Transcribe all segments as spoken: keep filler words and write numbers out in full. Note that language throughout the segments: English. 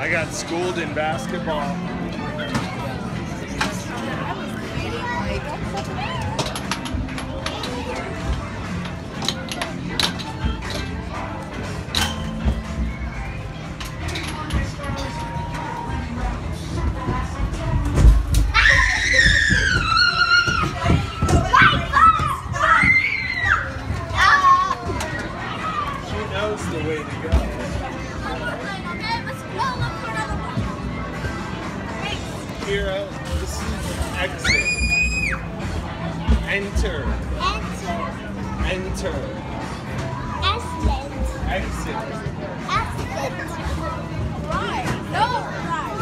I got schooled in basketball. She knows the way to go. Keira, this is exit. Enter. Enter. Enter. Exit. Exit. Exit. Right. No. Right.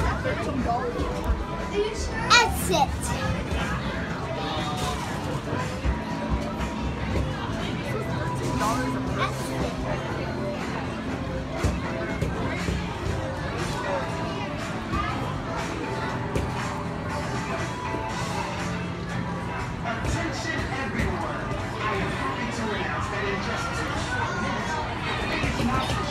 Exit. Attention everyone! I am happy to announce that in just two minutes,